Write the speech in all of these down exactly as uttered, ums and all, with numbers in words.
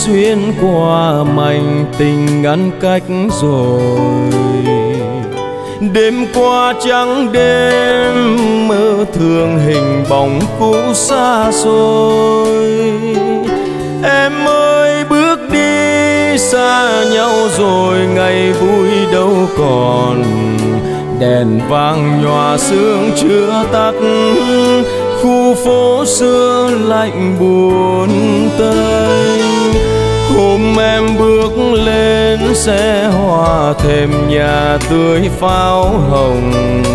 xuyên qua mảnh tình ngăn cách rồi. Đêm qua trắng đêm mơ thương hình bóng cũ xa xôi. Em ơi bước đi xa nhau rồi, ngày vui đâu còn. Đèn vàng nhòa sương chưa tắt, khu phố xưa lạnh buồn tênh. Hôm em bước lên xe hoa thềm nhà tươi pháo hồng.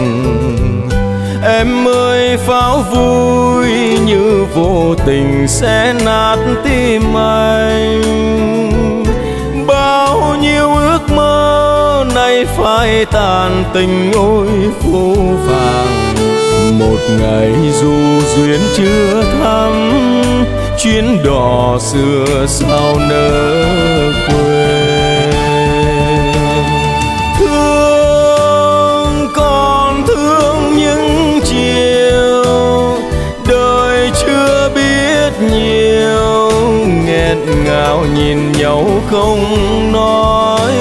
Em ơi pháo vui như vô tình sẽ nát tim anh. Bao nhiêu ước mơ nay phai tàn, tình ôi phố vàng. Một ngày dù duyên chưa thắm, chuyến đò xưa sao nỡ quên. Thương còn thương những chiều đời chưa biết nhiều, nghẹn ngào nhìn nhau không nói.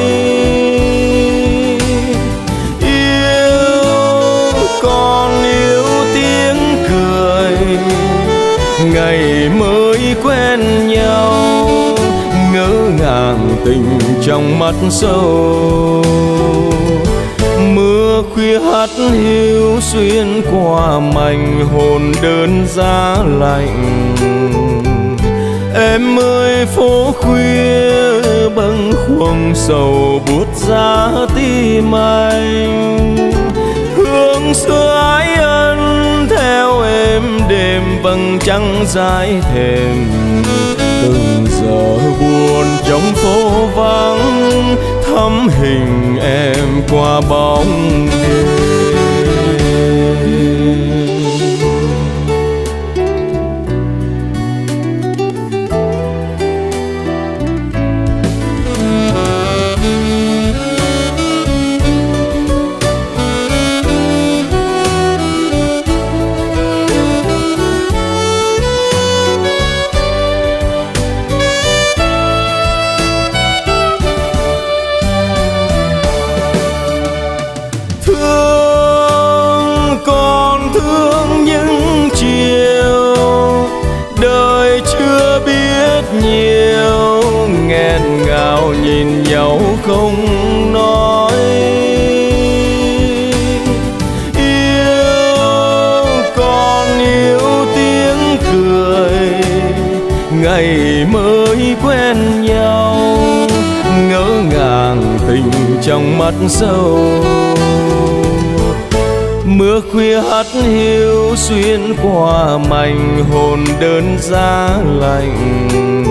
Yêu còn yêu tiếng cười, ngày mới quen nhau, ngỡ ngàng tình trong mắt sâu. Mưa khuya hắt hiu xuyên qua mảnh hồn đơn giá lạnh. Em ơi phố khuya bâng khuâng sầu buốt giá tim anh. Hương xưa ái ân theo em đêm vầng trăng dài thềm. Từng giờ buồn trong phố vắng, thắm hình em qua bóng đêm. Nhiều nghẹn ngào nhìn nhau không nói. Yêu còn yêu tiếng cười, ngày mới quen nhau, ngỡ ngàng tình trong mắt sâu. Mưa khuya hắt hiu xuyên qua mảnh hồn đơn giá lạnh.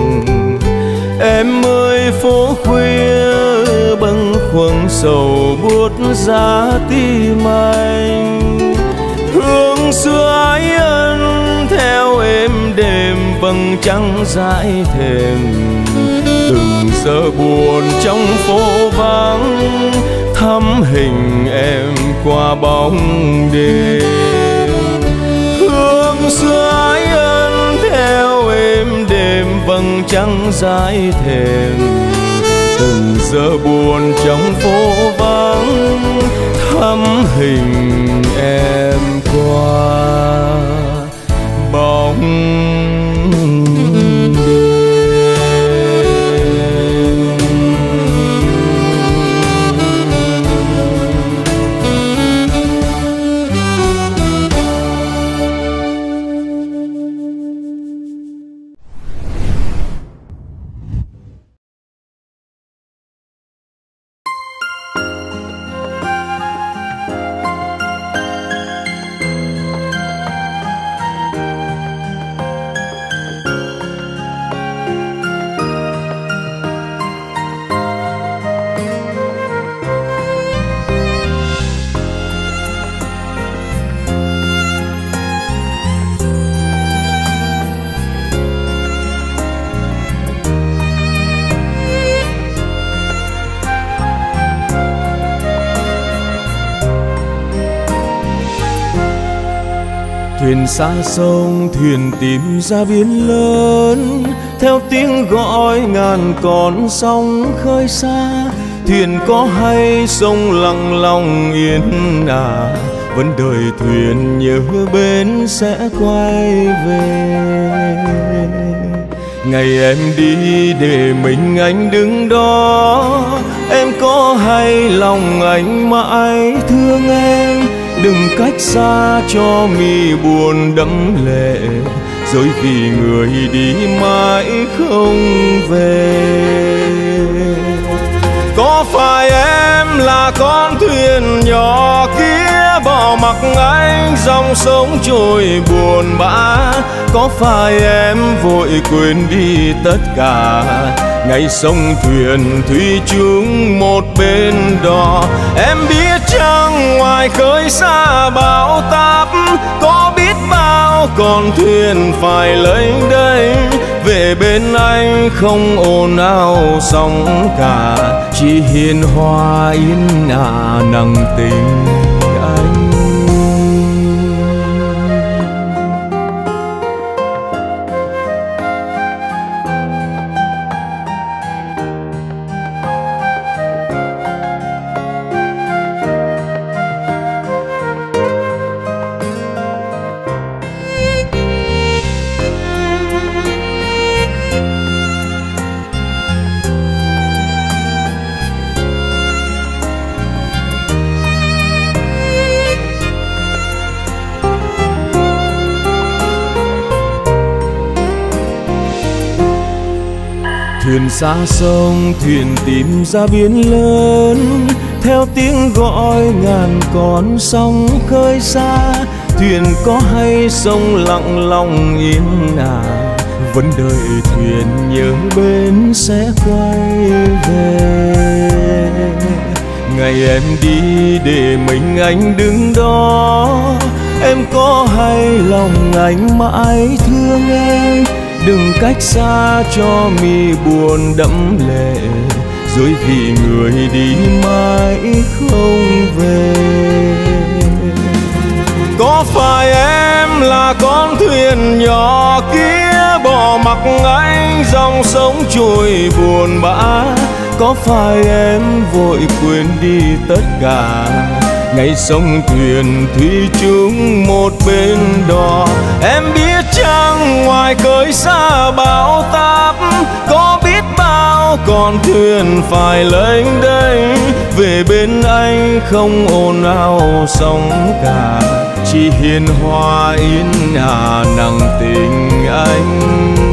Em ơi phố khuya bâng khuâng sầu buốt giá tim anh. Hương xưa ái ân theo em đêm vầng trăng dãi thềm. Từng giờ buồn trong phố vắng, thắm hình em qua bóng đêm. Hương xưa ái ân theo em đêm vầng trăng dãi thềm. Từng giờ buồn trong phố vắng, thắm hình em qua bóng đêm. Thuyền xa sông, thuyền tìm ra biển lớn, theo tiếng gọi ngàn con sóng khơi xa. Thuyền có hay sông lặng lòng yên à, vẫn đợi thuyền nhớ bến sẽ quay về. Ngày em đi để mình anh đứng đó, em có hay lòng anh mãi thương em. Đừng cách xa cho mi buồn đẫm lệ, rồi vì người đi mãi không về. Có phải em là con thuyền nhỏ kia bỏ mặc anh dòng sông trôi buồn bã? Có phải em vội quên đi tất cả ngày sông thuyền thủy chung một bên đò? Em biết chăng ngoài khơi xa bão táp, có biết bao con thuyền phải lênh đênh về bên anh, không ồn ào sóng cả, chỉ hiền hòa yên ả nặng tình anh. Thuyền xa sông, thuyền tìm ra biển lớn, theo tiếng gọi ngàn con sóng khơi xa. Thuyền có hay sông lặng lòng yên à, vẫn đợi thuyền nhớ bến sẽ quay về. Ngày em đi để mình anh đứng đó, em có hay lòng anh mãi thương em. Đừng cách xa cho mi buồn đẫm lệ, rồi vì người đi mãi không về. Có phải em là con thuyền nhỏ kia bỏ mặc anh dòng sông trôi buồn bã? Có phải em vội quên đi tất cả ngày sông thuyền thủy chung một bên đò? Em biết chăng ngoài khơi xa bão táp, có biết bao con thuyền phải lênh đênh về bên anh, không ồn ào sóng cả, chỉ hiền hòa yên ả nặng tình anh.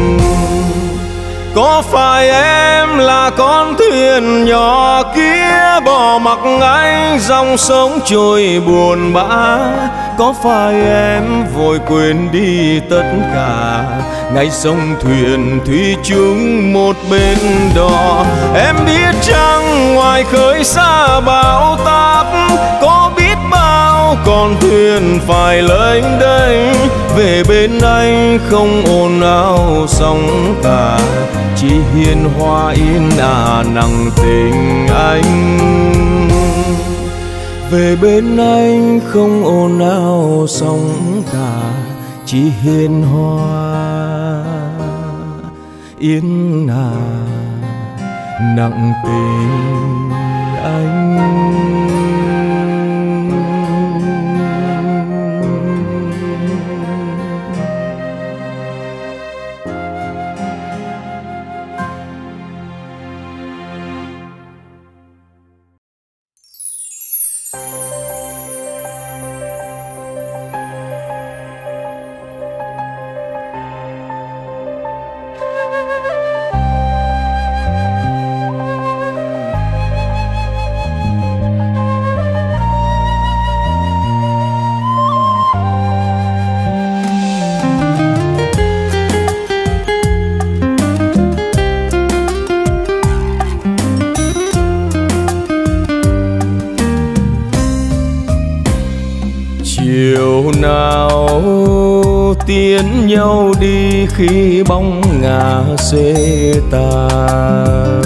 Có phải em là con thuyền nhỏ kia bỏ mặc anh dòng sông trôi buồn bã? Có phải em vội quên đi tất cả ngày sông thuyền thủy chung một bên đò? Em biết chăng ngoài khơi xa bão táp, có biết bao con thuyền phải lênh đênh về bên anh, không ồn ào sóng cả, chỉ hiền hòa yên ả nặng tình anh. Về bên anh không ồn ào sóng cả, chỉ hiền hòa yên ả nặng tình anh. Chiều nào tiến nhau đi khi bóng ngả xê tàn,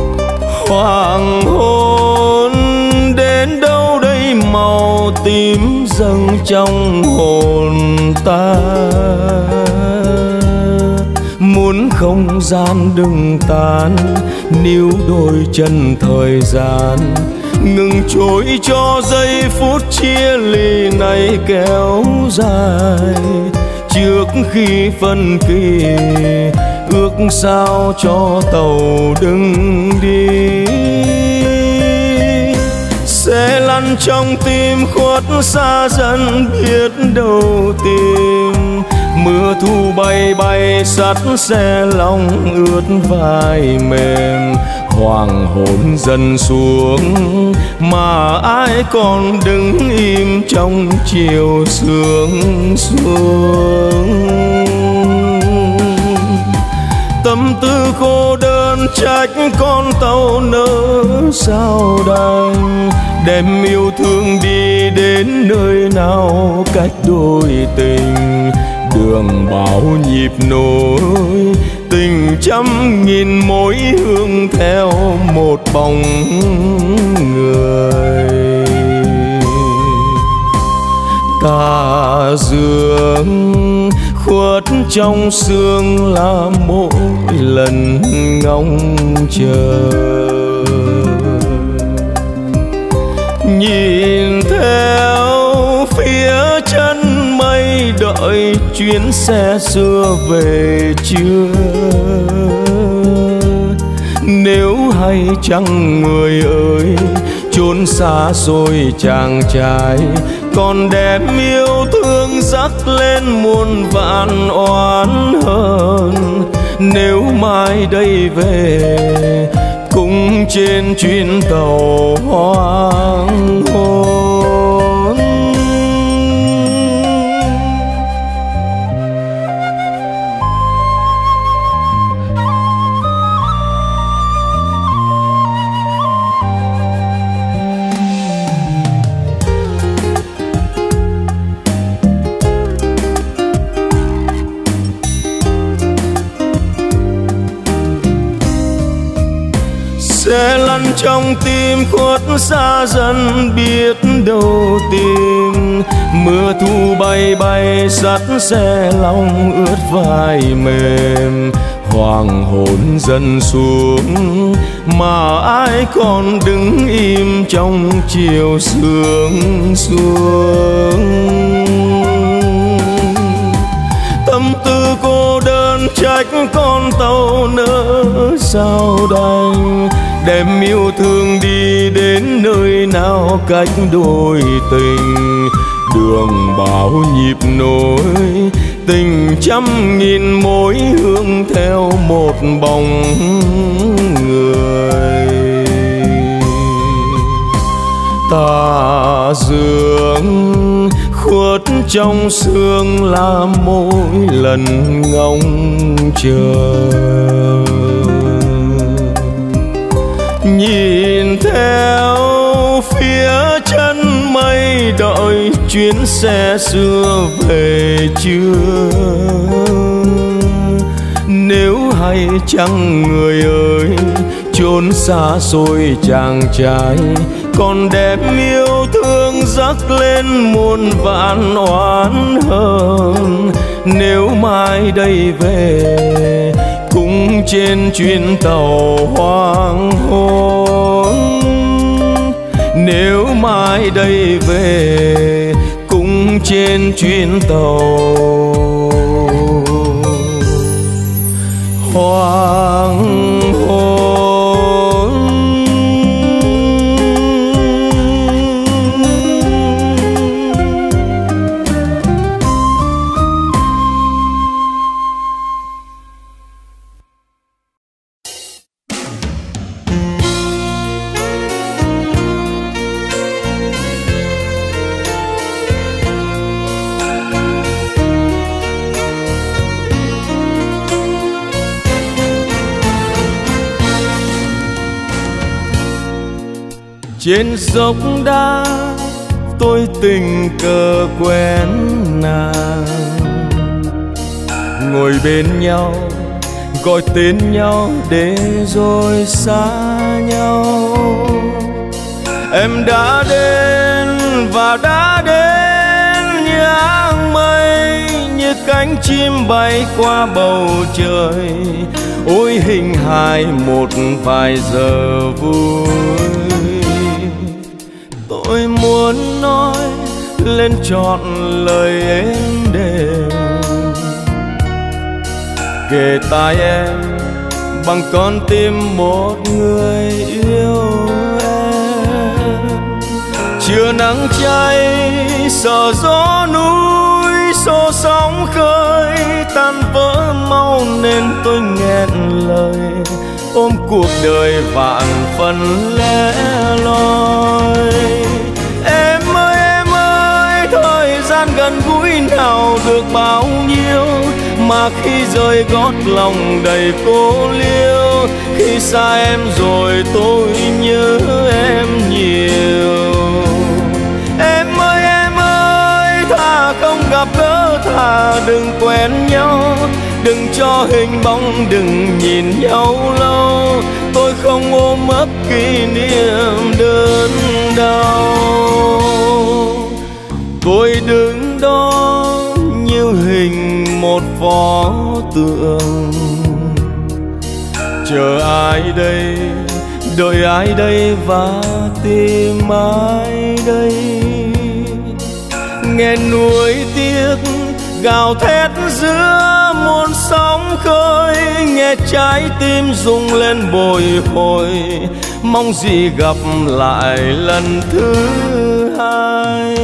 hoàng hôn đến đâu đây màu tím dâng trong hồn ta. Muốn không gian đừng tan, níu đôi chân thời gian ngừng trôi cho giây phút chia ly này kéo dài. Trước khi phân kỳ ước sao cho tàu đừng đi, sẽ lăn trong tim khuất xa dần biết đâu tìm. Mưa thu bay bay sắt xe lòng ướt vai mềm, hoàng hôn dần xuống mà ai còn đứng im trong chiều sương xuống. Tâm tư cô đơn trách con tàu nỡ sao đành, đem yêu thương đi đến nơi nào cách đôi tình. Đường bao nhịp nối tình trăm nghìn mối hương theo một bóng người. Tà dương khuất trong sương là mỗi lần ngóng chờ, nhìn theo phía chân mây đợi chuyến xe xưa về chưa. Nếu hay chăng người ơi chốn xa xôi chàng trai, còn đem yêu thương dắt lên muôn vạn oán hờn. Nếu mai đây về cũng trên chuyến tàu hoang hôn. Sẽ lăn trong tim khuất xa dần biết đâu tìm. Mưa thu bay bay sắt xe lòng ướt vai mềm, hoàng hôn dần xuống mà ai còn đứng im trong chiều sương xuống. Tâm tư cô đơn trách con tàu nỡ sao đành, đem yêu thương đi đến nơi nào cách đôi tình. Đường bao nhịp nối tình trăm nghìn mối hương theo một bóng người. Tà dương khuất trong sương là mỗi lần ngóng chờ, nhìn theo phía chân mây đợi chuyến xe xưa về chưa. Nếu hay chăng người ơi chốn xa xôi chàng trai, còn đem yêu thương dắt lên muôn vạn oán hờn. Nếu mai đây về cũng trên chuyến tàu hoang hôn. Nếu mai đây về cũng trên chuyến tàu hoang hôn. Trên dốc đá tôi tình cờ quen nàng, ngồi bên nhau gọi tên nhau để rồi xa nhau. Em đã đến và đã đến cánh chim bay qua bầu trời. Ôi hình hài một vài giờ vui, tôi muốn nói lên trọn lời êm đềm, kể tai em bằng con tim một người yêu em. Chưa nắng cháy sợ gió núi xô sóng khơi, tan vỡ mau nên tôi nghẹn lời, ôm cuộc đời vạn phần lẻ loi. Em ơi em ơi, thời gian gần gũi nào được bao nhiêu, mà khi rời gót lòng đầy cô liêu. Khi xa em rồi tôi nhớ em nhiều. Em ơi em ơi, thà không gặp gỡ, thà đừng quen nhau, đừng cho hình bóng, đừng nhìn nhau lâu. Tôi không ôm ấp kỷ niệm đớn đau. Tôi đứng đó như hình một pho tượng, chờ ai đây, đợi ai đây và tìm ai đây. Nghe nuối tiếc gào thét giữa muôn sóng khơi, nghe trái tim rung lên bồi hồi, mong gì gặp lại lần thứ hai.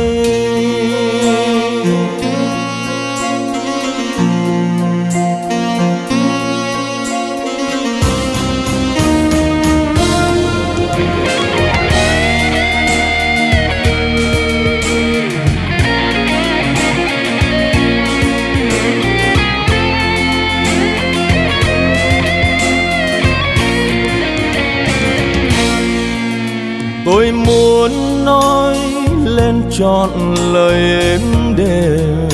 Tôi muốn nói lên trọn lời êm đềm,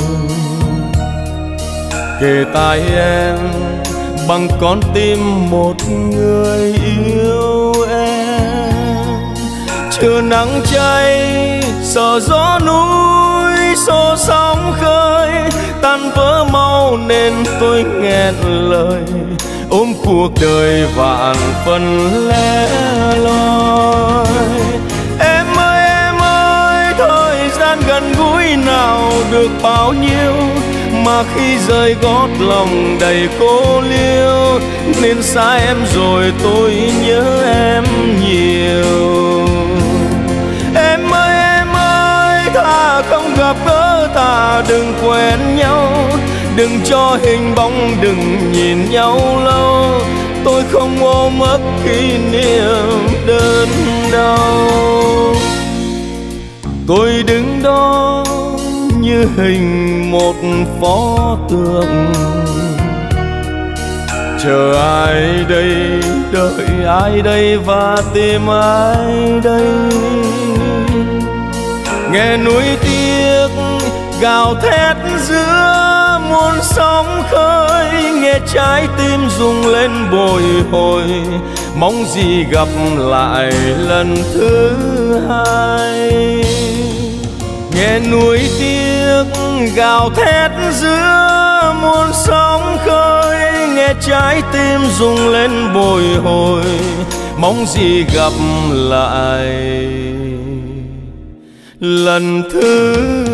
kể tai em bằng con tim một người yêu em. Chờ nắng cháy sợ gió núi xô sóng khơi, tan vỡ mau nên tôi nghẹn lời, ôm cuộc đời vạn phần lẻ loi. Em ơi em ơi, thời gian gần gũi nào được bao nhiêu, mà khi rời gót lòng đầy cô liêu. Nên xa em rồi tôi nhớ em nhiều. Em ơi em ơi, thà không gặp gỡ, thà đừng quen nhau, đừng cho hình bóng, đừng nhìn nhau lâu. Tôi không ôm ấp kỷ niệm đớn đau. Tôi đứng đó như hình một pho tượng, chờ ai đây, đợi ai đây và tìm ai đây. Nghe núi tiếc gào thét giữa muôn sóng khơi, nghe trái tim rung lên bồi hồi, mong gì gặp lại lần thứ hai. Nghe núi tiếc gào thét giữa muôn sóng khơi, nghe trái tim rung lên bồi hồi, mong gì gặp lại lần thứ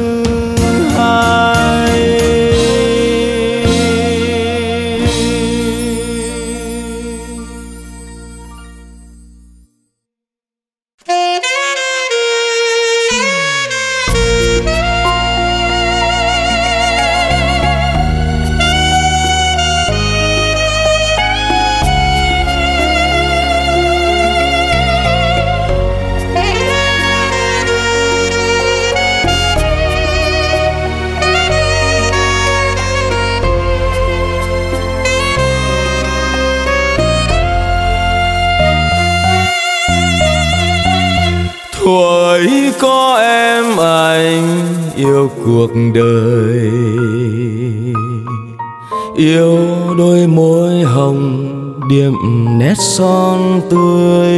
hai. Thuở có em anh yêu cuộc đời, yêu đôi môi hồng điểm nét son tươi,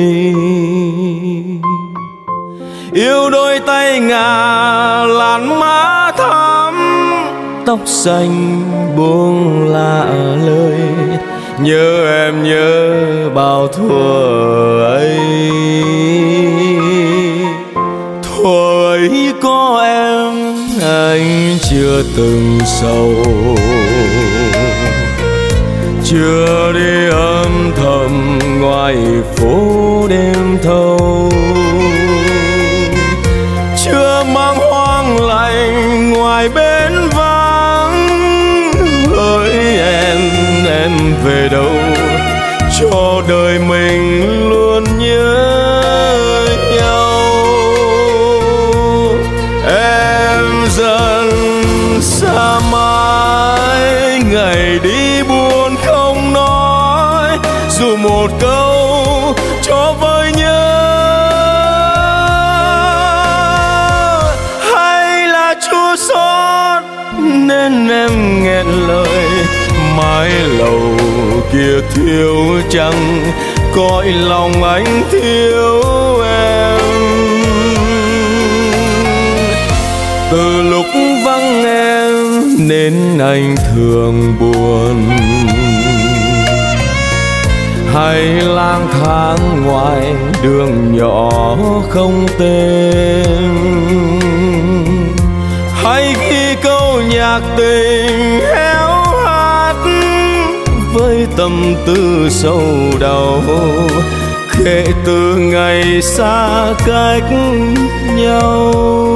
yêu đôi tay ngà làn má thắm, tóc xanh buông lạ lời, nhớ em nhớ bao thuở ấy. Thuở ấy có em anh chưa từng sầu, chưa đi âm thầm ngoài phố đêm thâu, chưa mang hoang lạnh ngoài bến vắng. Hỡi em em về đâu, cho đời mình luôn nhớ nhau. Em dần xa mãi, ngày đi buồn không nói, dù một câu cho vơi nhớ. Hay là chua xót nên em nghẹn lời, mái lầu kia thiếu trăng, cõi lòng anh thiếu em. Từ lúc vắng em nên anh thường buồn, hay lang thang ngoài đường nhỏ không tên, hay ghi câu nhạc tình héo hắt với tâm tư sâu đau, kể từ ngày xa cách nhau.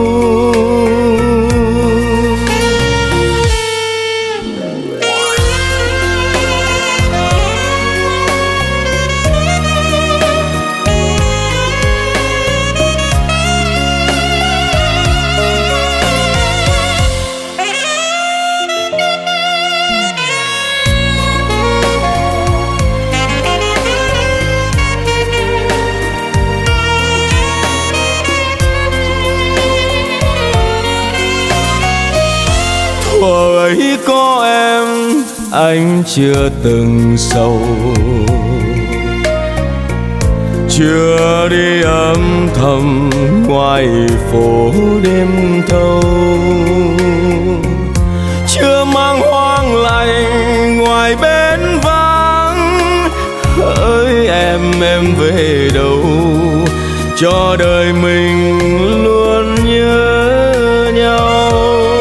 Thuở ấy có em anh chưa từng sầu, chưa đi âm thầm ngoài phố đêm thâu, chưa mang hoang lạnh ngoài bến vắng. Hỡi em em về đâu, cho đời mình luôn nhớ nhau.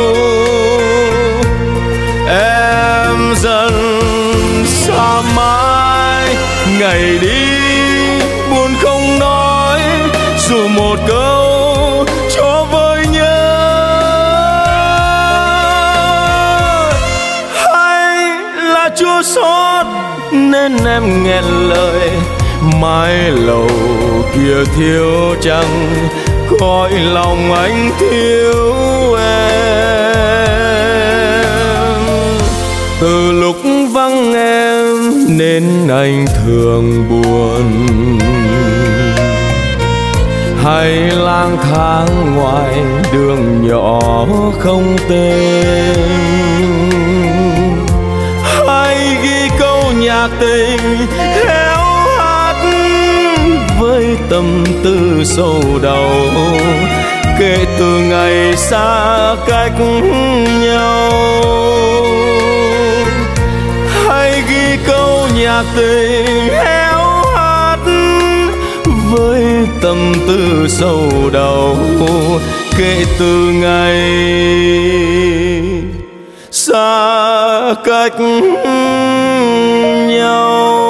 Em dần xa mãi, ngày đi buồn không nói, dù một câu cho vơi nhớ. Hay là chua xót nên em nghẹn lời, mái lầu kia thiếu trăng, cõi lòng anh thiếu em. Từ lúc vắng em nên anh thường buồn, hay lang thang ngoài đường nhỏ không tên, hay ghi câu nhạc tình héo hắt với tâm tư sâu đau, kể từ ngày xa cách nhau. Hay ghi câu nhạc tình héo hắt với tâm tư sâu đau, kể từ ngày xa cách nhau.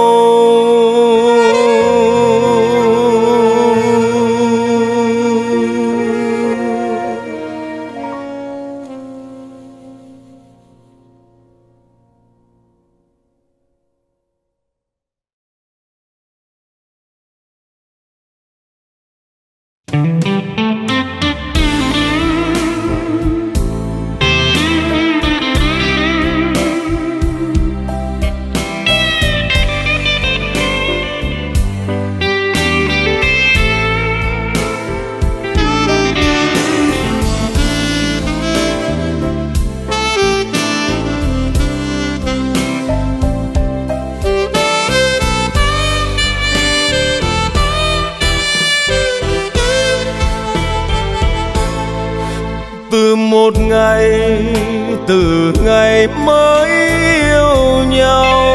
từ ngày mới yêu nhau.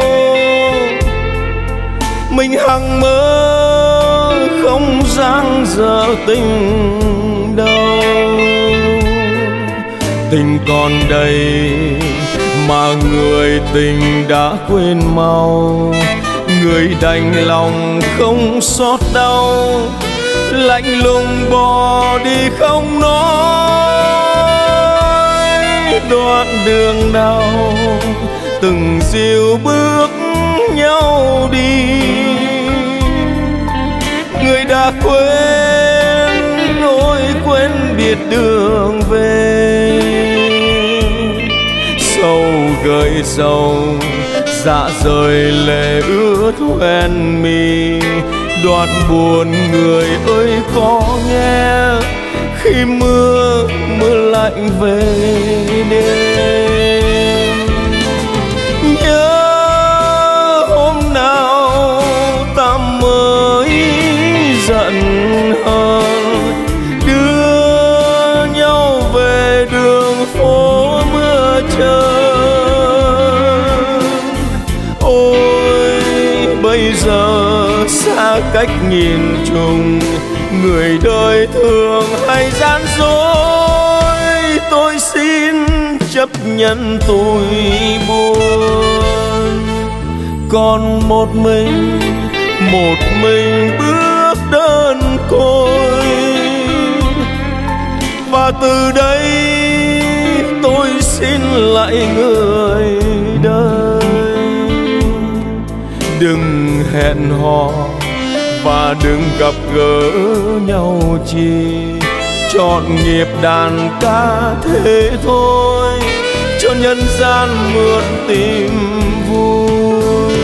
Mình hằng mơ không dang dở tình đâu, tình còn đây mà người tình đã quên mau. Người đành lòng không xót đau, lạnh lùng bỏ đi không nói. Đoạn đường đau từng dìu bước nhau đi, người đã quên ôi quên biệt đường về. Sầu gợi sầu dạ rời lệ ướt hoen mi, đoạn buồn người ơi có nghe khi mưa mưa lạnh về đêm. Nhớ hôm nào ta mới giận hờn, đưa nhau về đường phố mưa trơn. Ôi bây giờ xa cách nghìn trùng, người đời thường hay gian dối. Tôi xin chấp nhận tôi buồn, còn một mình một mình bước đơn côi. Và từ đây tôi xin lại người đời, đừng hẹn hò và đừng gặp gỡ nhau chi. Chọn nghiệp đàn ca thế thôi, cho nhân gian mượn tìm vui.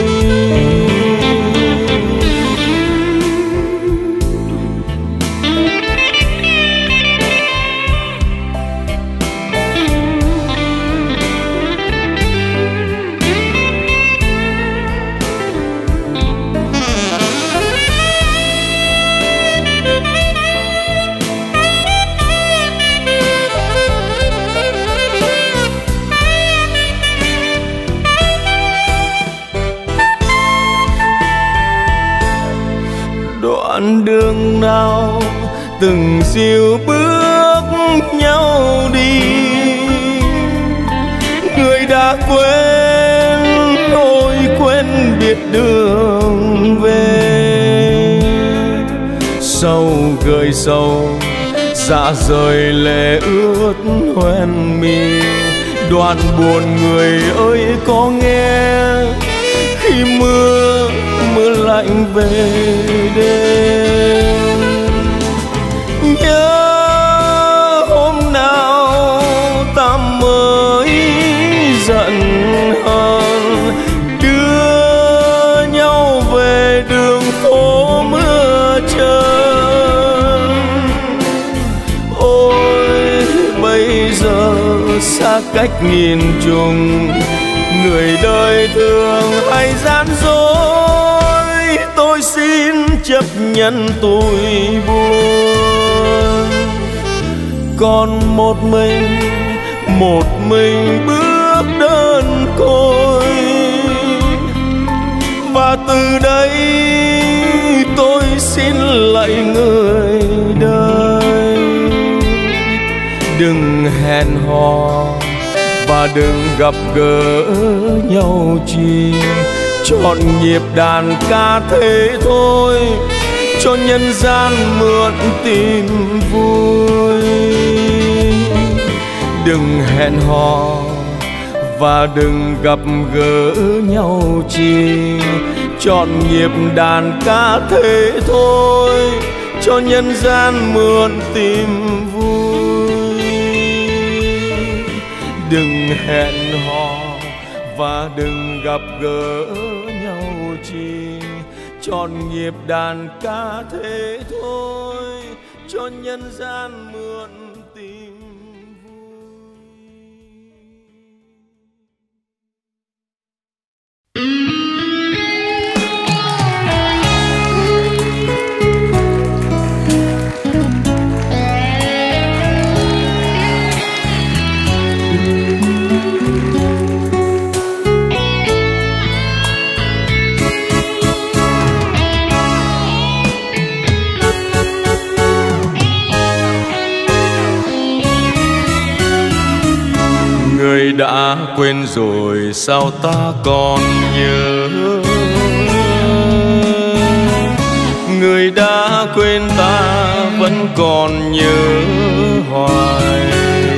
Đoạn đường nào từng dìu bước nhau đi, người đã quên ôi quên biệt đường về. Sầu gợi sầu dạ rời lệ ướt hoen mi, đoạn buồn người ơi có nghe khi mưa mưa lạnh về đêm. Nhớ hôm nào ta mới giận hờn, đưa nhau về đường phố mưa trơn. Ôi bây giờ xa cách nghìn trùng, người đời thường hay gian dối. Tôi xin chấp nhận tôi buồn, còn một mình một mình bước đơn côi. Và từ đây tôi xin lạy người đời, đừng hẹn hò và đừng gặp gỡ nhau chi. Chọn nghiệp đàn ca thế thôi, cho nhân gian mượn tìm vui. Đừng hẹn hò và đừng gặp gỡ nhau chi. Chọn nghiệp đàn ca thế thôi, cho nhân gian mượn tìm vui. Đừng hẹn hò và đừng gặp gỡ nhau chi. Chọn nghiệp đàn ca thế thôi, cho nhân gian mượn tìm vui. đã quên rồi sao ta còn nhớ, người đã quên ta vẫn còn nhớ hoài.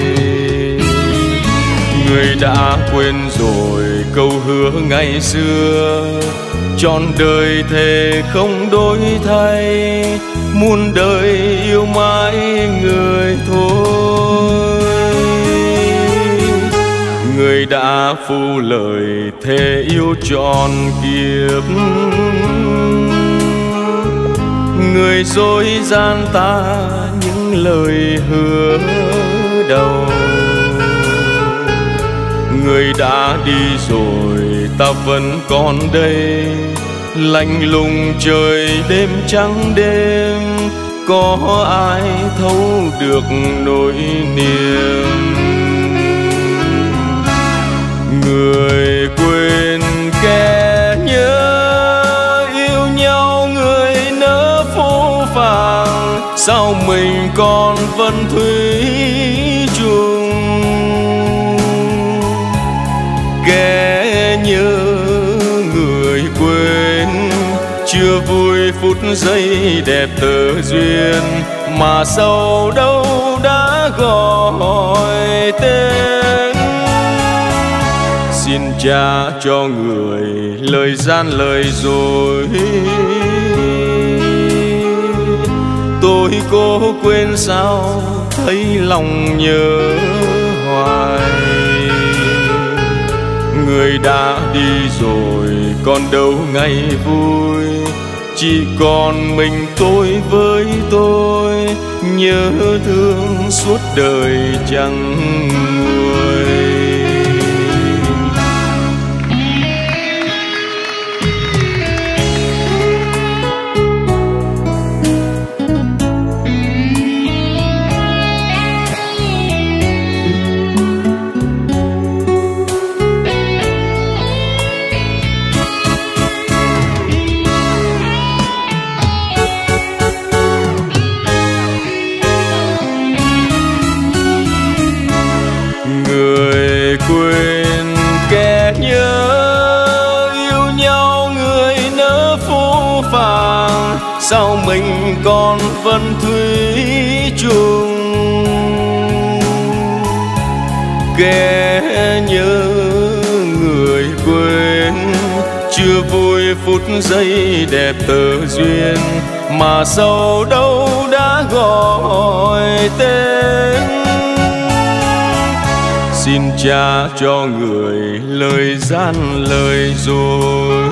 Người đã quên rồi câu hứa ngày xưa, trọn đời thề không đổi thay, muôn đời yêu mãi người thôi. Người đã phụ lời thề yêu trọn kiếp, người dối gian ta những lời hứa đầu. Người đã đi rồi ta vẫn còn đây, lạnh lùng trời đêm trắng đêm, có ai thấu được nỗi niềm. Người quên kẻ nhớ, yêu nhau người nỡ phố phàng, sao mình còn vẫn thủy chung. Kẻ nhớ người quên, chưa vui phút giây đẹp tơ duyên, mà sau đâu đã gọi tên. Xin trả cho người lời gian lời dối, tôi cố quên sao thấy lòng nhớ hoài. Người đã đi rồi còn đâu ngày vui, chỉ còn mình tôi với tôi, nhớ thương suốt đời chẳng nguôi. Quên kẻ nhớ, yêu nhau người nỡ phố phàng, sao mình còn vẫn thủy chung. Kẻ nhớ người quên, chưa vui phút giây đẹp tơ duyên, mà sau đâu đã gọi tên. Xin trả cho người lời gian lời dối,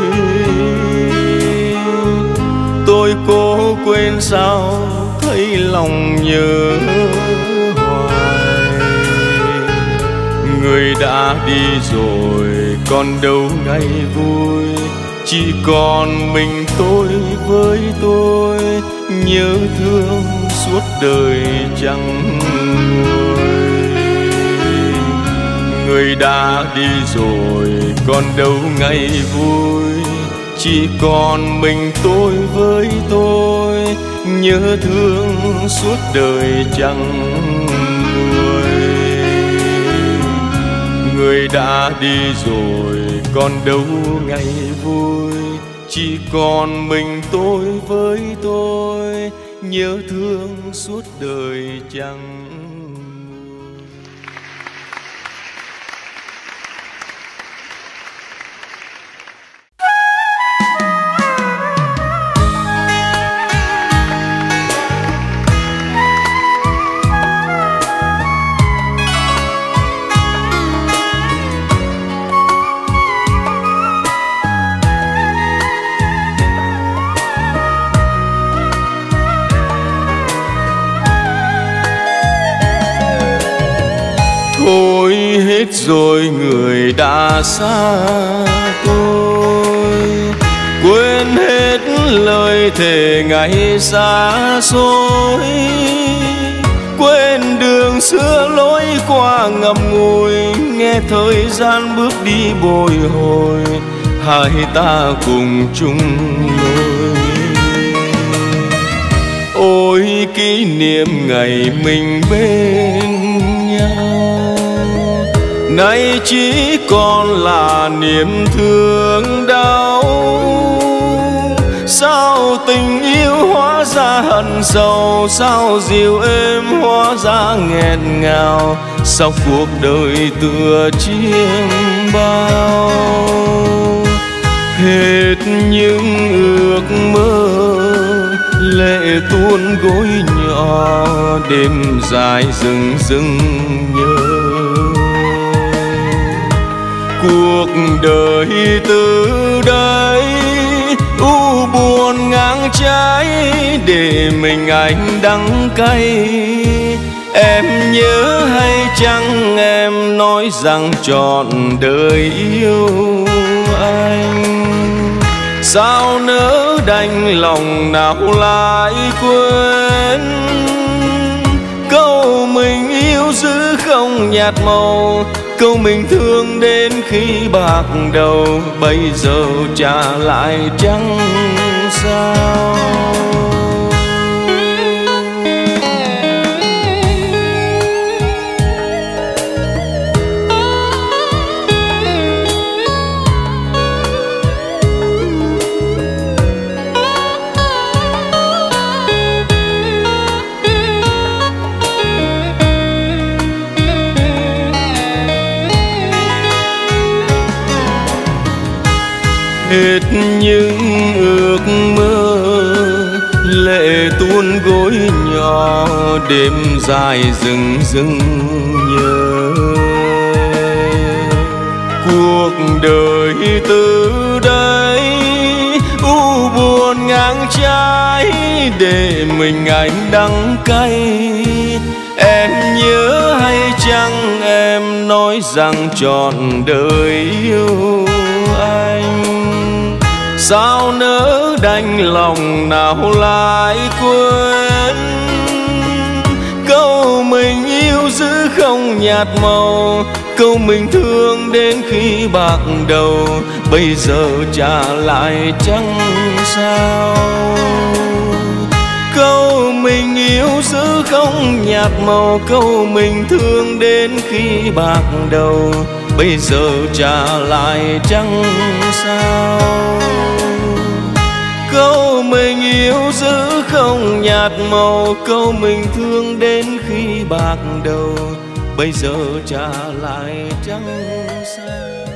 tôi cố quên sao thấy lòng nhớ hoài. Người đã đi rồi còn đâu ngày vui, chỉ còn mình tôi với tôi, nhớ thương suốt đời chẳng nguôi. Người đã đi rồi còn đâu ngày vui, chỉ còn mình tôi với tôi, nhớ thương suốt đời chẳng nguôi. Người đã đi rồi còn đâu ngày vui, chỉ còn mình tôi với tôi, nhớ thương suốt đời chẳng. Thôi hết rồi người đã xa tôi, quên hết lời thề ngày xa xôi, quên đường xưa lối qua ngậm ngùi, nghe thời gian bước đi bồi hồi, hai ta cùng chung lối. Ôi kỷ niệm ngày mình bên nhau, nay chỉ còn là niềm thương đau. Sao tình yêu hóa ra hận sầu, sao dịu êm hóa ra nghẹn ngào, sao cuộc đời tựa chiêm bao. Hết những ước mơ lệ tuôn gối nhỏ, đêm dài rừng rừng nhớ. Cuộc đời từ đây u buồn ngang trái, để mình anh đắng cay. Em nhớ hay chăng em nói rằng trọn đời yêu anh. Sao nỡ đành lòng nào lại quên, câu mình yêu giữ không nhạt màu, câu mình thương đến khi bạc đầu, bây giờ trả lại chẳng sao. Hết những ước mơ lệ tuôn gối nhỏ, đêm dài rừng rừng nhớ. Cuộc đời từ đây u buồn ngang trái, để mình anh đắng cay. Em nhớ hay chăng em nói rằng trọn đời yêu anh. Sao nỡ đành lòng nào lại quên, câu mình yêu giữ không nhạt màu, câu mình thương đến khi bạc đầu, bây giờ trả lại chẳng sao. Câu mình yêu giữ không nhạt màu, câu mình thương đến khi bạc đầu, bây giờ trả lại chẳng sao. Câu mình yêu giữ không nhạt màu, câu mình thương đến khi bạc đầu, bây giờ trả lại chẳng sao.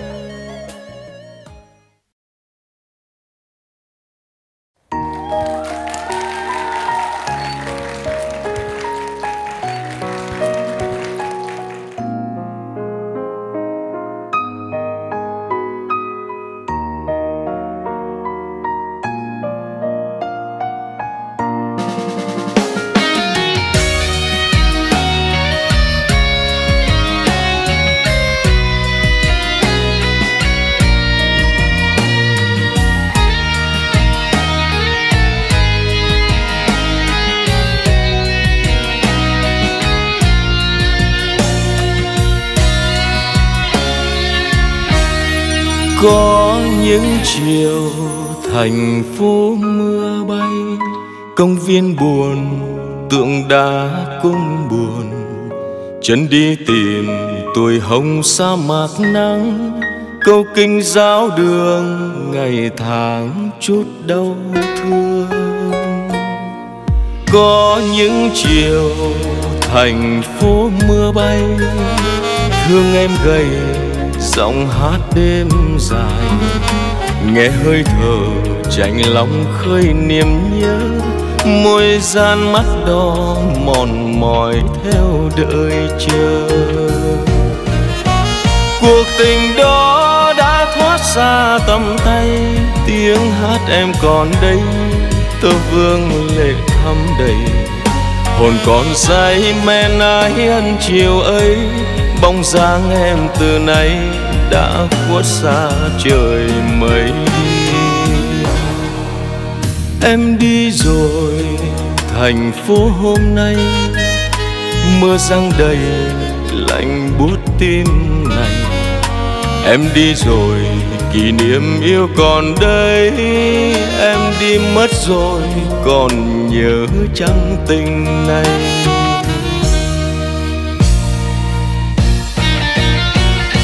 Có những chiều thành phố mưa bay, công viên buồn, tượng đá cũng buồn. Chân đi tìm tuổi hồng sa mạc nắng, câu kinh giáo đường ngày tháng chút đau thương. Có những chiều thành phố mưa bay, thương em gầy giọng hát đêm dài, nghe hơi thở chạnh lòng khơi niềm nhớ, môi gian mắt đỏ mòn mỏi theo đợi chờ. Cuộc tình đó đã thoát xa tầm tay, tiếng hát em còn đây, tơ vương lệ thắm đầy. Hồn còn say men ái ân chiều ấy, bóng dáng em từ nay đã khuất xa trời mây. Em đi rồi thành phố hôm nay, mưa giăng đầy lạnh buốt tim này. Em đi rồi kỷ niệm yêu còn đây, em đi mất rồi còn nhớ chăng tình này.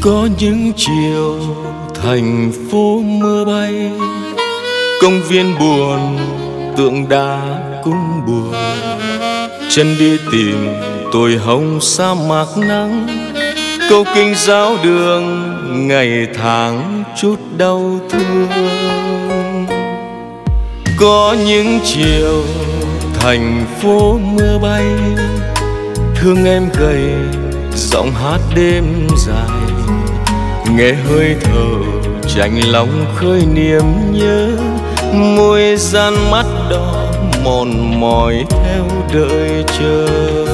Có những chiều thành phố mưa bay, công viên buồn, tượng đá cũng buồn. Chân đi tìm tôi hồng sa mạc nắng, câu kinh giáo đường ngày tháng chút đau thương. Có những chiều thành phố mưa bay, thương em gầy giọng hát đêm dài, nghe hơi thở chạnh lòng khơi niềm nhớ, môi gian mắt đỏ mòn mỏi theo đợi chờ.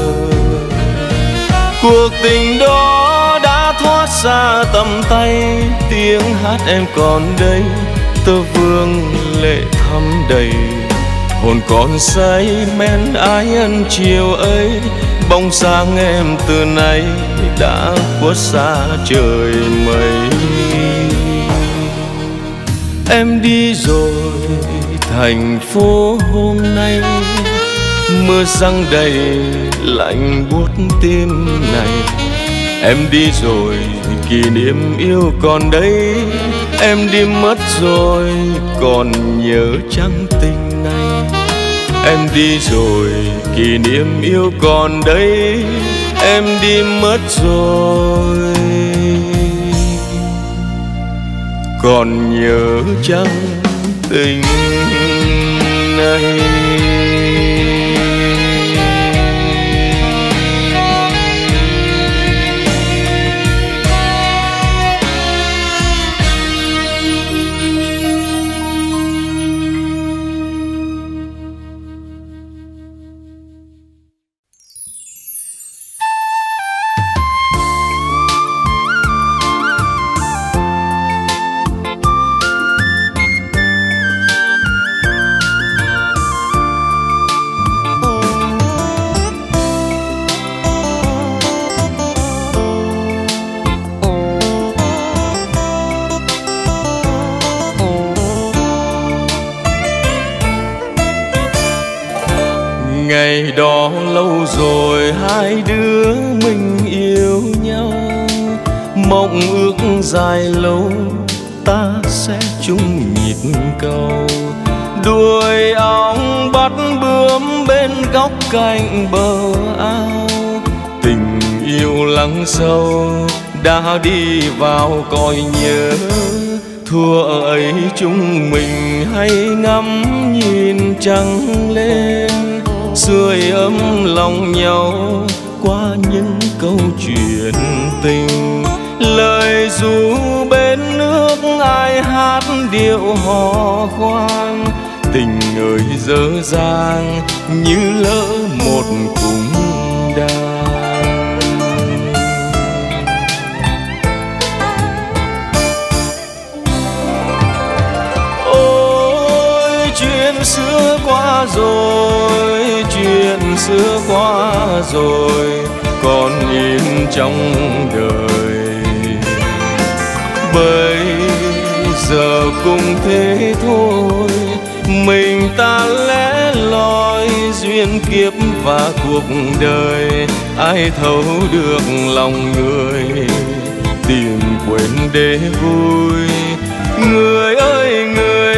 Cuộc tình đó đã thoát xa tầm tay, tiếng hát em còn đây, tơ vương lệ thắm đầy. Hồn còn say men ái ân chiều ấy, bóng dáng em từ nay đã khuất xa trời mây. Em đi rồi thành phố hôm nay, mưa giăng đầy lạnh buốt tim này. Em đi rồi kỷ niệm yêu còn đây, em đi mất rồi còn nhớ chăng tình này. Em đi rồi kỷ niệm yêu còn đây, em đi mất rồi còn nhớ chăng tình này. Ngày đó lâu rồi hai đứa mình yêu nhau, mộng ước dài lâu ta sẽ chung nhịp cầu. Đuôi ong bắt bướm bên góc cạnh bờ ao, tình yêu lắng sâu đã đi vào cõi nhớ. Thua ấy chúng mình hay ngắm nhìn trăng lên, sưởi ấm lòng nhau qua những câu chuyện tình. Lời ru bên nước ai hát điệu hò khoan, tình ơi dở dang như lỡ một cung đàn. Ôi chuyện xưa qua rồi, chuyện xưa qua rồi còn in trong đời. Bây giờ cũng thế thôi, mình ta lẻ loi duyên kiếp và cuộc đời. Ai thấu được lòng người, tìm quên để vui. Người ơi người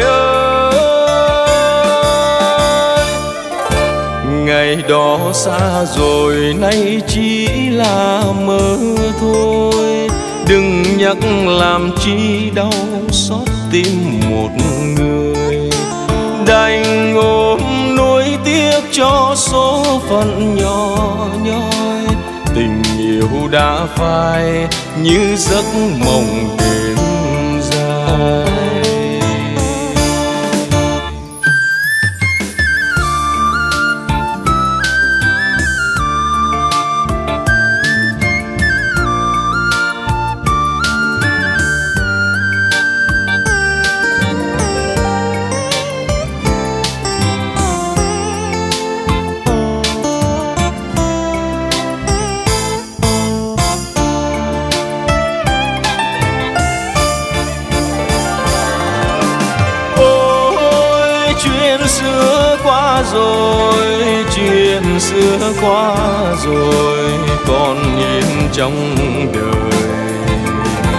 ơi, ngày đó xa rồi nay chỉ là mơ thôi. Đừng nhắc làm chi đau xót tim một người, đành ôm nuối tiếc cho số phận nhỏ nhoi. Tình yêu đã phai như giấc mộng đêm dài. Xưa qua rồi, chuyện xưa qua rồi còn in trong đời.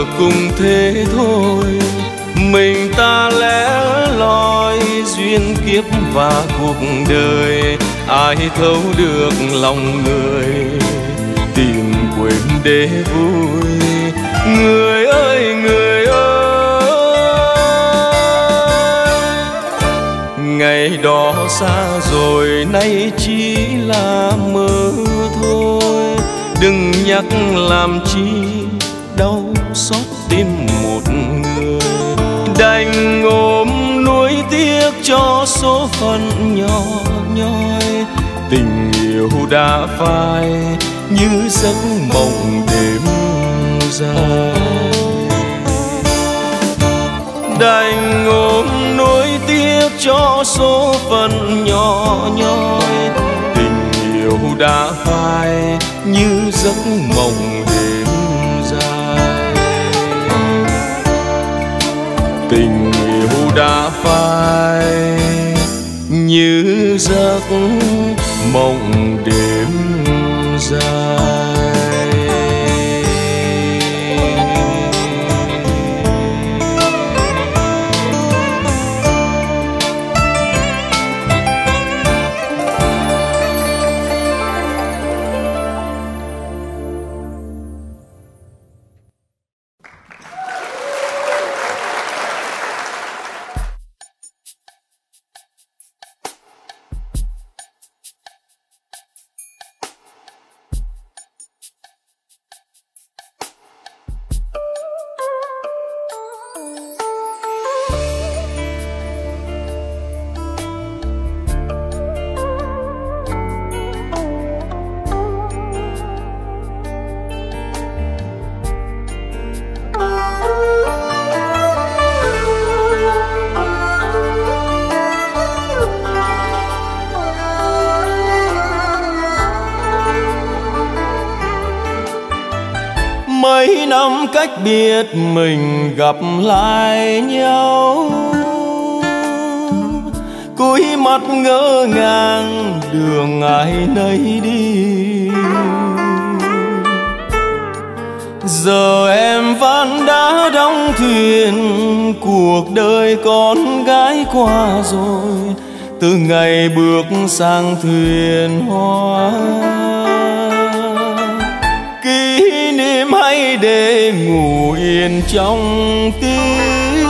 cùng thế thôi. Mình ta lẻ loi duyên kiếp và cuộc đời, ai thấu được lòng người tìm quên để vui. Người ơi người ơi, ngày đó xa rồi nay chỉ là mơ thôi. Đừng nhắc làm chi đau xót tim một người, đành ôm nuối tiếc cho số phận nhỏ nhoi. Tình yêu đã phai như giấc mộng đêm dài, đành ôm nuối tiếc cho số phận nhỏ nhoi. Tình yêu đã phai như giấc mộng đêm dài, tình yêu đã phai như giấc mộng đêm dài. Mấy năm cách biệt mình gặp lại nhau, cúi mắt ngỡ ngàng đường ai nấy đi. Giờ em vẫn đã đóng thuyền, cuộc đời con gái qua rồi, từ ngày bước sang thuyền hoa. Kỷ niệm hãy để ngủ yên trong tim,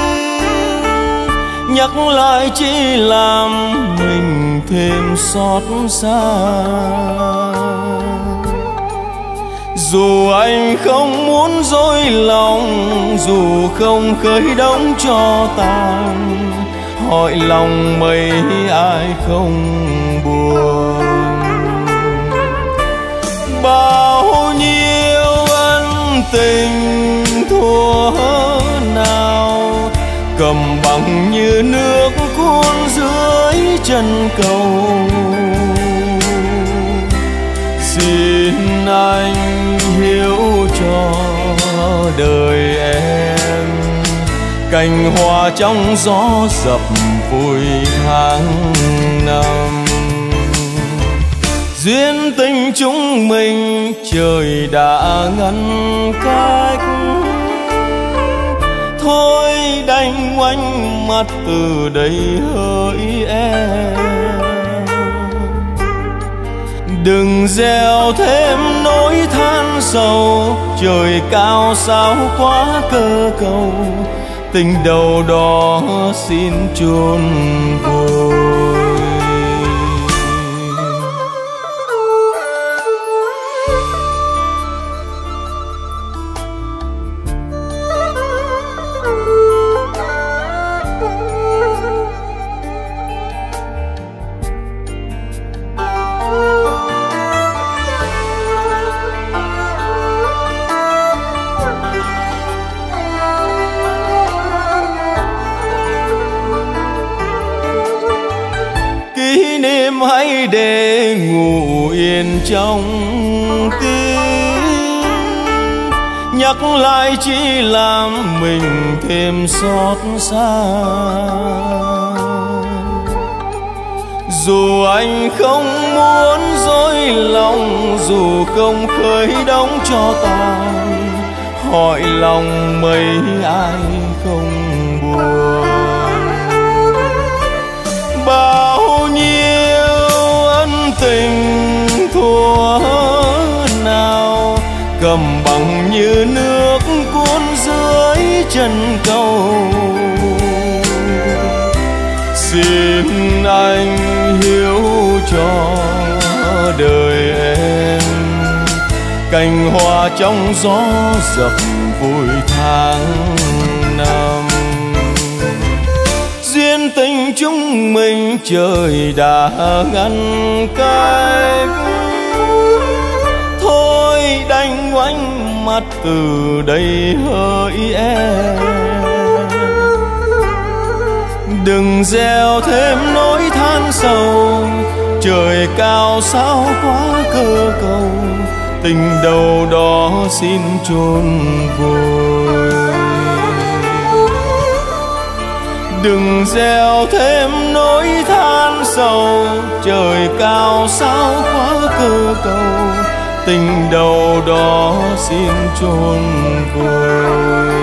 nhắc lại chỉ làm mình thêm xót xa. Dù anh không muốn dối lòng, dù không khơi đống cho tàn, hỏi lòng mấy ai không buồn. Bao nhiêu ân tình thuở nào cầm bằng như nước cuốn dưới chân cầu. Xin anh hiểu cho đời em, cành hoa trong gió dập vùi tháng năm. Duyên tình chúng mình trời đã ngăn cách, thôi đành ngoảnh mặt từ đây hỡi em. Đừng gieo thêm nỗi than sầu, trời cao sao quá cơ cầu, tình đầu đó xin chôn vùi. Hãy để ngủ yên trong tim, nhắc lại chỉ làm mình thêm xót xa. Dù anh không muốn dối lòng, dù không khơi đống cho tàn, hỏi lòng mấy ai không buồn. Bao nhiêu ân tình thuở nào cầm bằng như nước cuốn dưới chân cầu. Xin anh hiểu cho đời em cành hoa trong gió dập vùi tháng năm. Duyên tình chúng mình trời đã ngăn cách, thôi đành ngoảnh mặt từ đây hỡi em. Đừng gieo thêm nỗi than sầu, trời cao sao quá cơ cầu, tình đầu đó xin chôn vùi. Đừng gieo thêm nỗi than sầu, trời cao sao quá cơ cầu, tình đầu đó xin chôn vùi.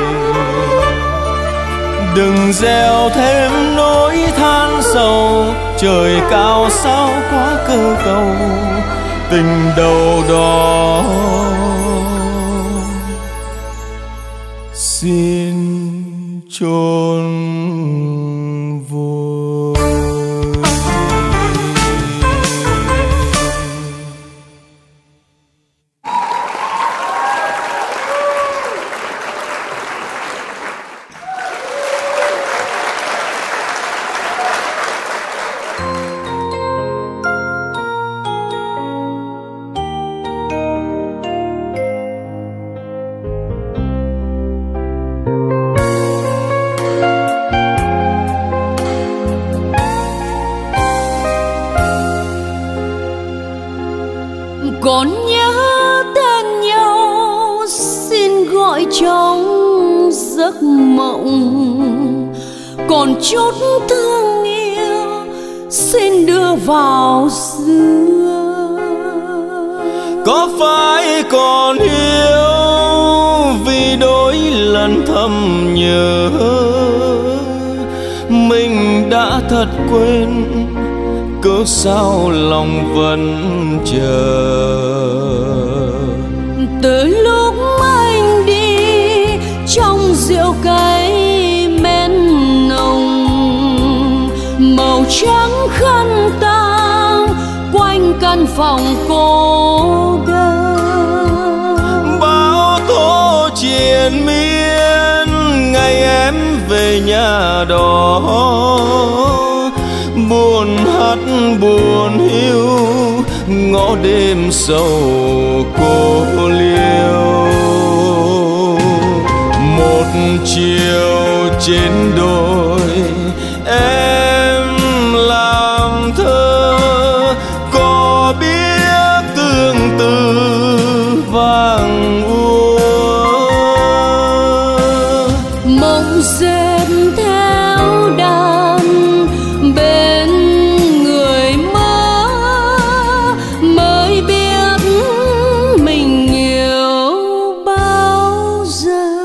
Đừng gieo thêm nỗi than sầu, trời cao sao quá cơ cầu, tình đầu đó xin chôn vùi. Còn nhớ tên nhau xin gọi trong giấc mộng, còn chút thương yêu xin đưa vào xưa. Có phải còn yêu vì đôi lần thầm nhớ, mình đã thật quên cớ sao lòng vẫn chờ. Từ lúc anh đi trong rượu cay men nồng, màu trắng khăn tang quanh căn phòng cô đơn. Bao tố triền miên ngày em về nhà đó, buồn hát buồn hiu ngõ đêm sầu cô liêu. Một chiều trên đồi em làm thơ, có biết tương tư vàng úa. Mộng dệt theo đàn bên người mơ, mới biết mình yêu bao giờ.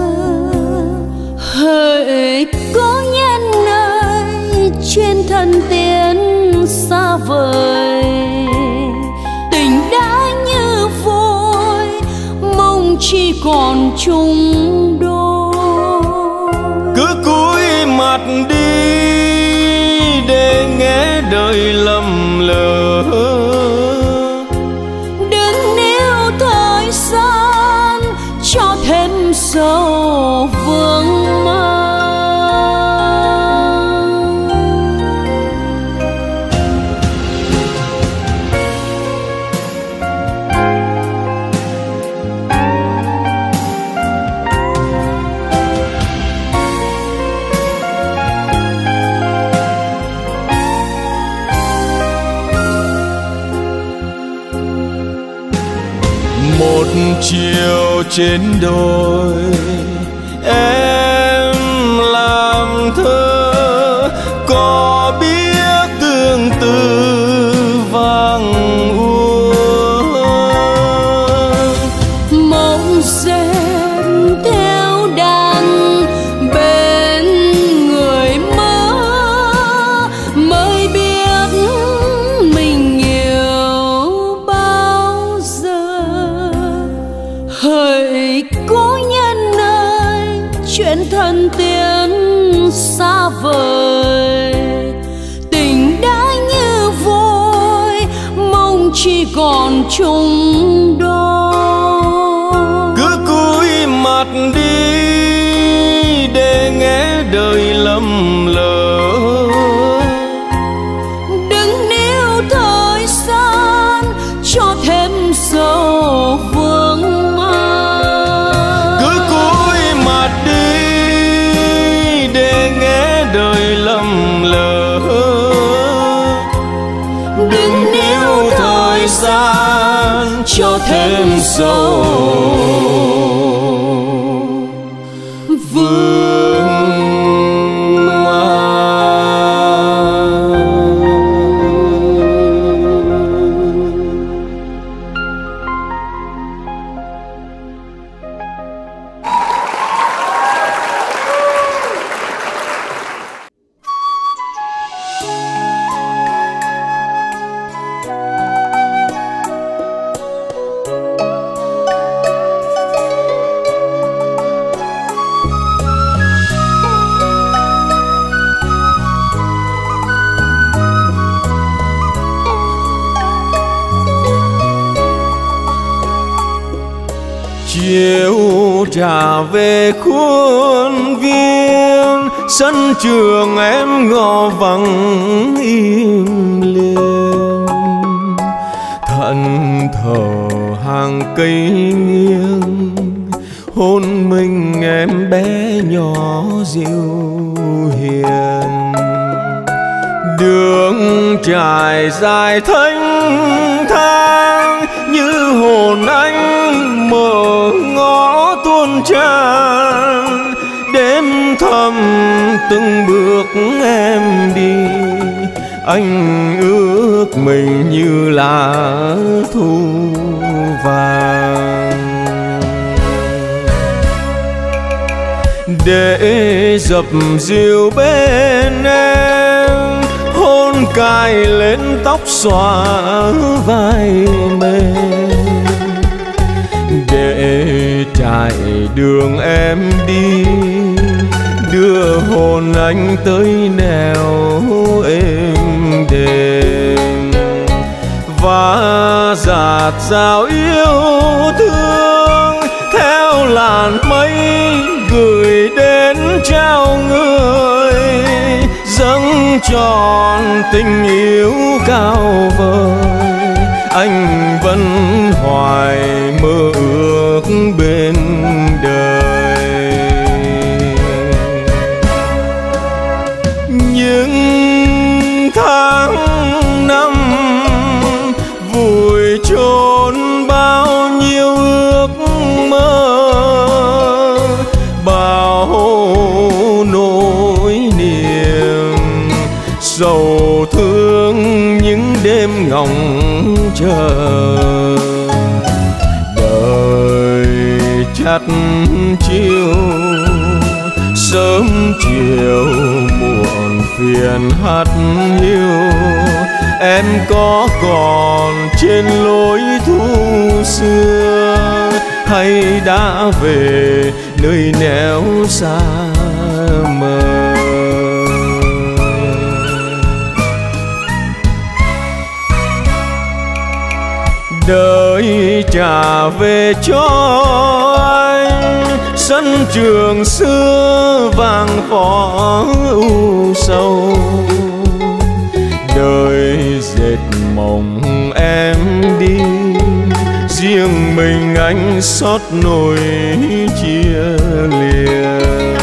Hỡi có nhân ơi trên thân tiên xa vời, tình đã như vôi mong chỉ còn chung đôi. Cứ cúi mặt đi để nghe đời lầm lỡ, đừng níu thời gian cho thêm sầu vương mơ. Một chiều trên đồi em làm thơ, có biết tương tư vàng úa. Mộng dệt trên thân tiên xa vời. Tình đã như vôi, mong chỉ còn chung đôi. Cứ cúi mặt đi để nghe đời lầm lỡ. Đừng níu thời gian cho thêm sầu vương mơ. Cứ cúi mặt đi để nghe đời lầm lỡ. Đừng níu thời gian cho thêm sầu vương mơ. Chiều trả về khuôn viên, sân trường em ngỏ vắng im lìm. Thẫn thờ hàng cây nghiêng, hôn mình em bé nhỏ dịu hiền. Đường trải dài thênh thang, như hồn anh mở ngõ tuôn tràn. Đêm thầm từng bước em đi, anh ước mình như lá thu vàng. Để dập dìu bên em, hôn cài lên tóc xõa vai mềm. Để trải đường em đi, đưa hồn anh tới nẻo êm đềm. Và dạt dào yêu thương theo làn mây gửi đến trao người. Dâng tròn tình yêu cao vời, anh vẫn hoài mơ ước bên đời. Những tháng năm vùi chôn bao nhiêu ước mơ, bao nỗi niềm sầu thương những đêm ngóng chờ. Đời chắt chiều sớm chiều muộn phiền hắt hiu. Em có còn trên lối thu xưa, hay đã về nơi nẻo xa mờ. Đời trả về cho anh sân trường xưa vàng phó u sầu. Đời dệt mộng em đi, riêng mình anh xót nỗi chia lìa.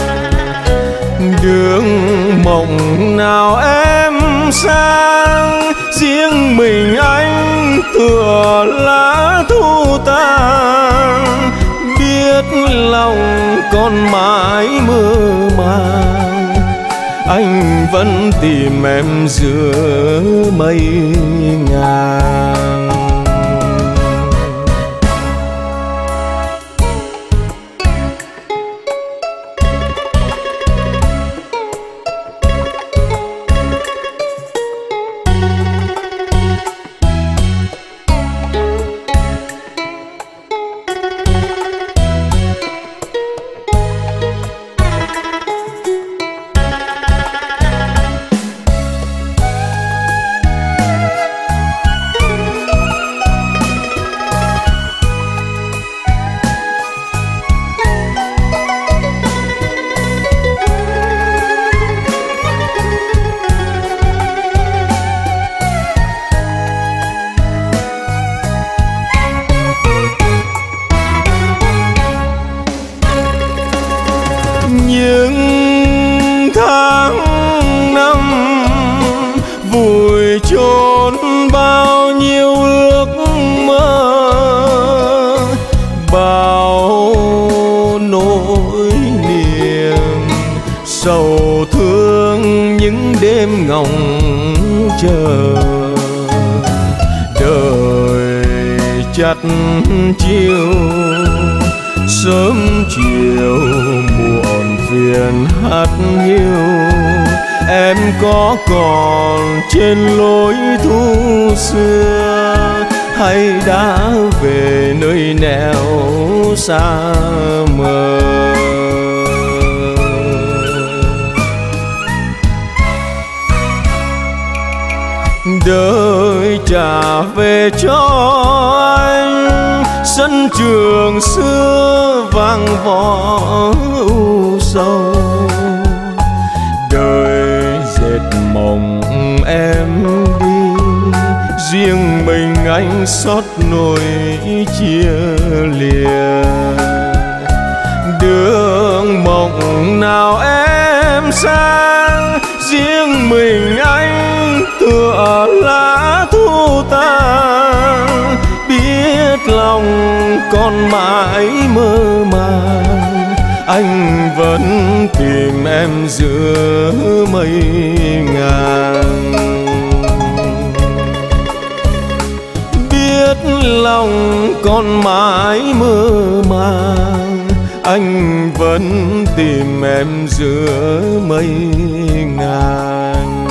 Đường mộng nào em sang, riêng mình anh tựa lá thu tàn. Biết lòng còn mãi mơ màng, anh vẫn tìm em giữa mây ngàn. đêm ngóng chờ. Đời chắt chiều sớm chiều muộn phiền hát hiu, em có còn trên lối thu xưa hay đã về nơi nẻo xa mờ. Đời trả về cho anh sân trường xưa vang võ u sầu. Đời dệt mộng em đi, riêng mình anh xót nỗi chia lìa. Đường mộng nào em sang, riêng mình anh tựa lá thu tàn. Biết lòng còn mãi mơ màng, anh vẫn tìm em giữa mây ngàn. Biết lòng còn mãi mơ màng, anh vẫn tìm em giữa mây ngàn.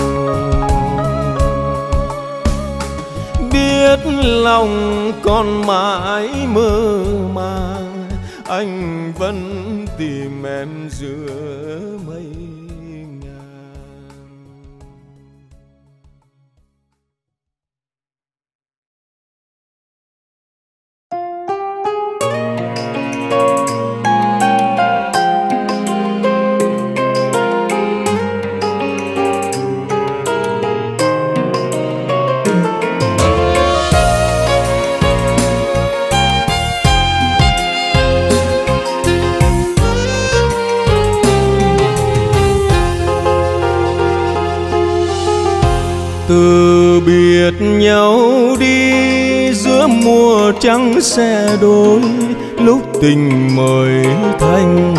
Biết lòng còn mãi mơ màng, anh vẫn tìm em giữa mây ngàn. Từ biệt nhau đi giữa mùa trắng xe đôi, lúc tình mới thành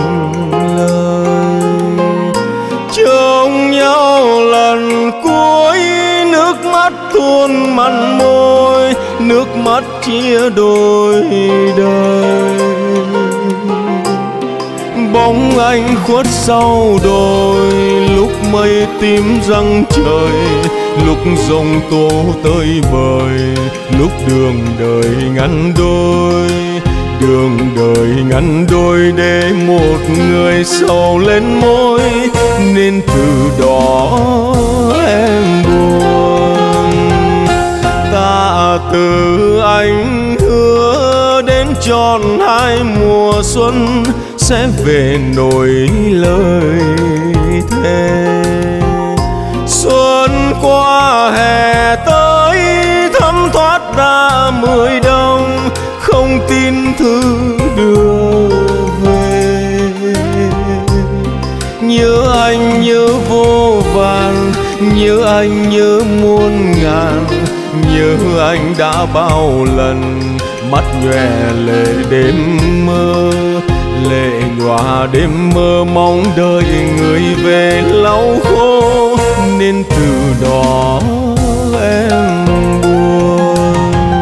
lời. Trông nhau lần cuối, nước mắt tuôn mặn môi, nước mắt chia đôi đời. Bóng anh khuất sau đồi, lúc mây tím răng trời, lúc giông tố tới bời, lúc đường đời ngăn đôi. Đường đời ngăn đôi để một người sầu lên môi, nên từ đó em buồn. Tạ từ anh hứa đến tròn hai mùa xuân, sẽ về nổi lời thề. Xuân qua hè tới, thấm thoát ra mười đông, không tin thư đưa về. Nhớ anh nhớ vô vàn, nhớ anh nhớ muôn ngàn, nhớ anh đã bao lần mắt nhòe lệ đêm mơ. Lệ nhòa đêm mơ mong đợi người về lau khô, nên từ đó em buồn.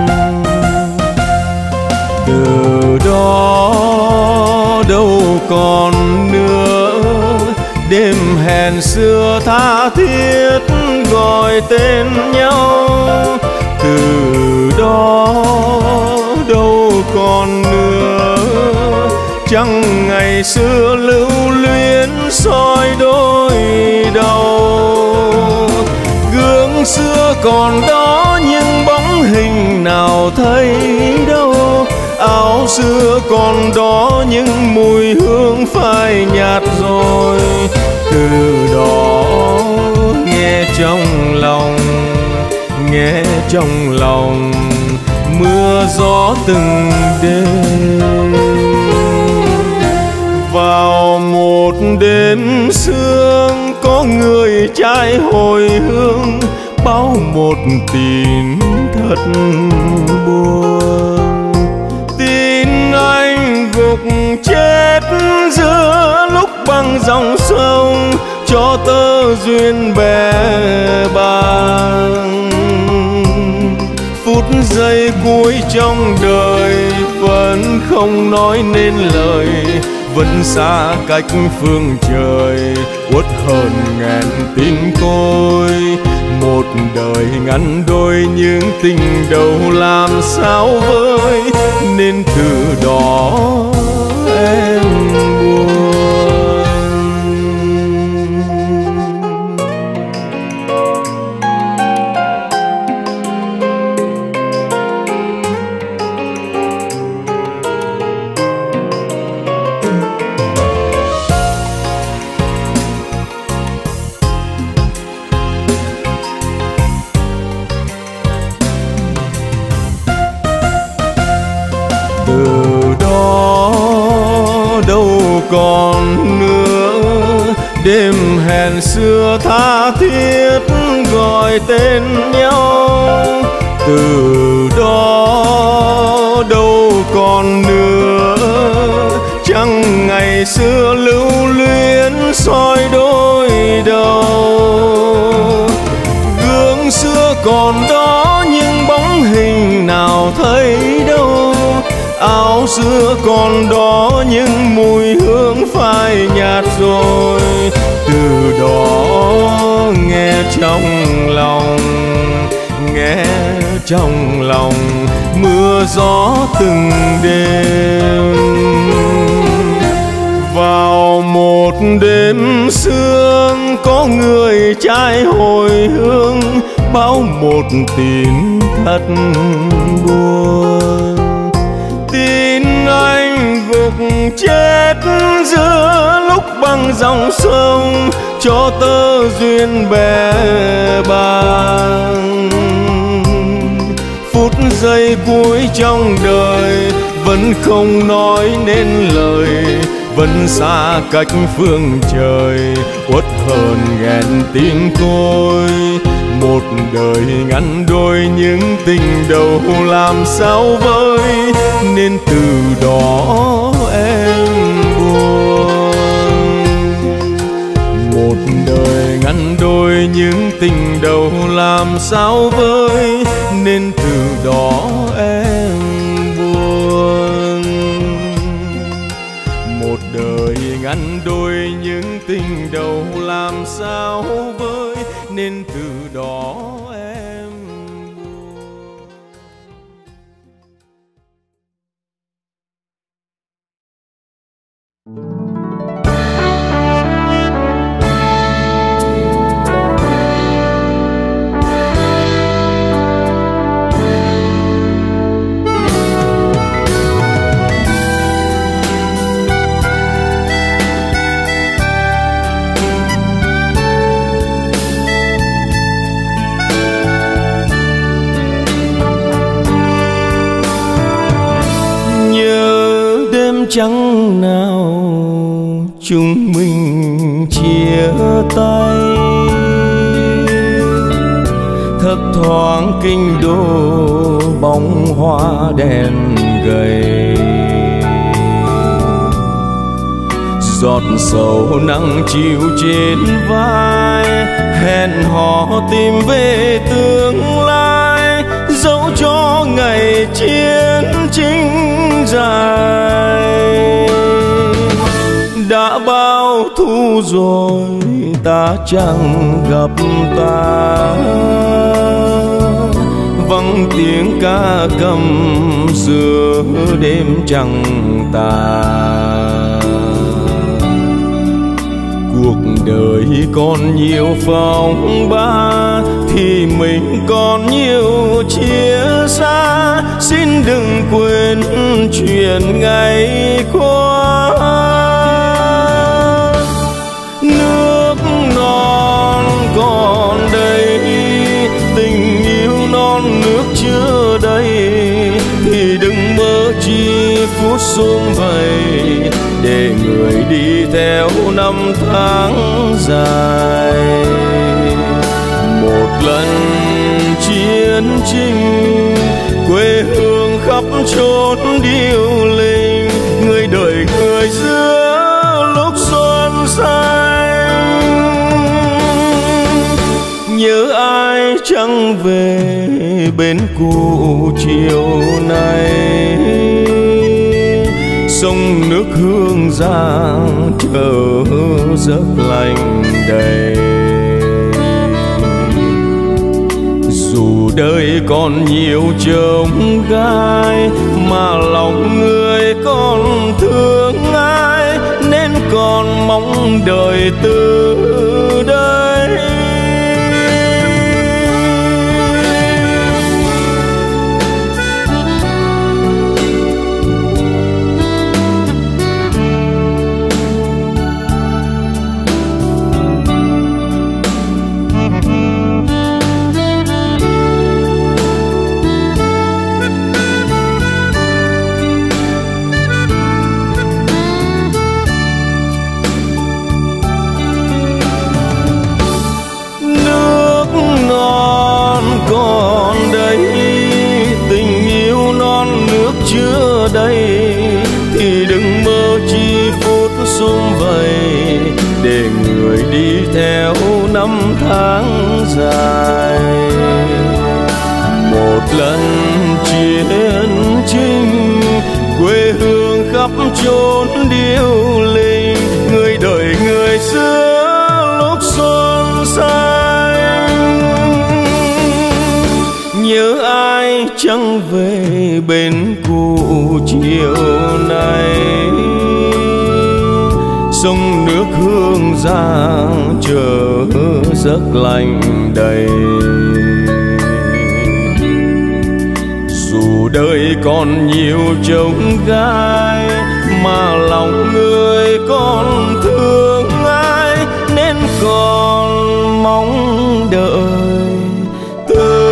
Từ đó đâu còn nữa, đêm hẹn xưa tha thiết gọi tên nhau. Từ đó đâu còn nữa, chẳng ngày xưa lưu luyến soi đôi đầu. Gương xưa còn đó nhưng bóng hình nào thấy đâu, áo xưa còn đó nhưng mùi hương phai nhạt rồi. Từ đó nghe trong lòng, nghe trong lòng mưa gió từng đêm. Vào một đêm sương có người trai hồi hương, báo một tin thật buồn. Tin anh gục chết giữa lúc băng dòng sông, cho tơ duyên bè bàng. Phút giây cuối trong đời vẫn không nói nên lời, vẫn xa cách phương trời uất hờn ngàn tin côi. Một đời ngắn đôi những tình đầu làm sao vơi, nên từ đó em buồn. Còn nữa đêm hẹn xưa tha thiết gọi tên nhau, từ đó đâu còn nữa chẳng ngày xưa lưu luyến soi đôi đầu. Gương xưa còn đó nhưng bóng hình nào thấy đâu, áo xưa còn đó nhưng mùi hương phai nhạt rồi. Từ đó nghe trong lòng, nghe trong lòng mưa gió từng đêm. Vào một đêm sương có người trai hồi hương, báo một tin thật buồn. Tin anh gục chết giữa lúc băng dòng sông, cho tơ duyên bè bàng. Phút giây cuối trong đời vẫn không nói nên lời, vẫn xa cách phương trời uất hờn nghẹn tin côi. Một đời ngắn đôi những tình đầu làm sao vơi, nên từ đó em buồn. Một đời ngắn đôi những tình đầu làm sao vơi, nên từ đó em buồn. Một đời ngắn đôi những tình đầu làm sao vơi, nên từ đó em buồn. Chẳng nào chúng mình chia tay, thấp thoáng kinh đô bóng hoa đèn gầy. Giọt sầu nắng chiều trên vai, hẹn hò tìm về tương lai, dẫu cho ngày chiến tranh dài. Đã bao thu rồi ta chẳng gặp ta, vắng tiếng ca cầm giữa đêm trăng tàn. Cuộc đời còn nhiều phong ba thì mình còn nhiều chia xa, xin đừng quên chuyện ngày qua. Nước non còn đây, tình yêu non nước chưa đầy, thì đừng mơ chi phút sum vầy, để người đi theo năm tháng dài. Một lần chiến tranh quê hương khắp chốn điêu linh, người đợi người giữa lúc xuân xanh. chẳng về bên cũ chiều nay. Sông nước Hương Giang chờ giấc lành đầy. Dù đời còn nhiều chông gai mà lòng người còn thương ai, nên còn mong đời từ đây. Đây thì đừng mơ chi phút sum vầy, để người đi theo năm tháng dài. Một lần chiến chinh quê hương khắp chốn điêu linh, người đời người xưa lúc xuân xanh. Nhớ ai chẳng về bên cũ chiều nay. Sông nước Hương Giang chờ giấc lành đầy. Dù đời còn nhiều chông gai mà lòng người còn thương ai, nên còn mong đợi từ